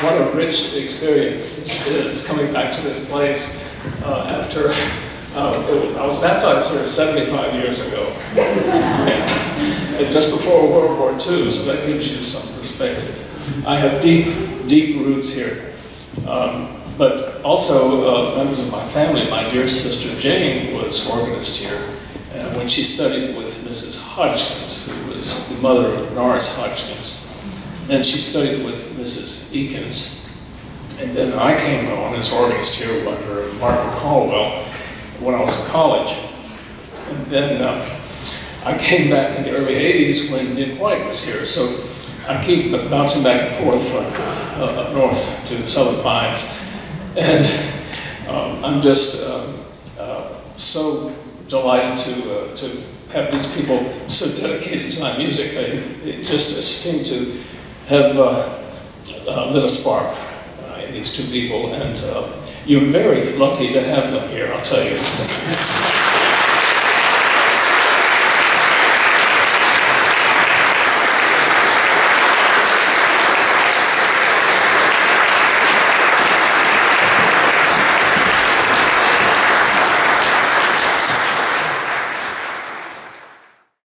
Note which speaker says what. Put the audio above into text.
Speaker 1: what a rich experience this is, coming back to this place after I was baptized here 75 years ago, and just before World War II, so that gives you some perspective. I have deep roots here, but also members of my family. My dear sister Jane was organist here, and when she studied with Mrs. Hodgkins, who was the mother of Norris Hodgkins, and she studied with Mrs. Eakins, and then I came along as organist here under Martin Caldwell when I was in college. And then I came back in the early 80s when Nick White was here, so I keep bouncing back and forth from up north to Southern Pines. And I'm just so delighted to have these people so dedicated to my music. It just seemed to have lit a spark in these two people, and you're very lucky to have them here, I'll tell you.